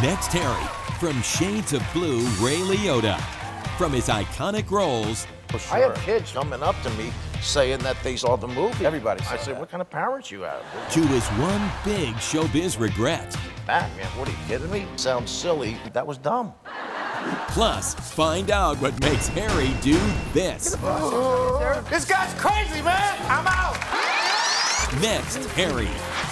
Next, Harry, from Shades of Blue, Ray Liotta. From his iconic roles, I had kids coming up to me saying that they saw the movie. Everybody said I said, what kind of parents you have? to his one big showbiz regret. Batman, what are you kidding me? Sounds silly. That was dumb. Plus, find out what makes Harry do this. This guy's crazy, man! I'm out! Next, Harry.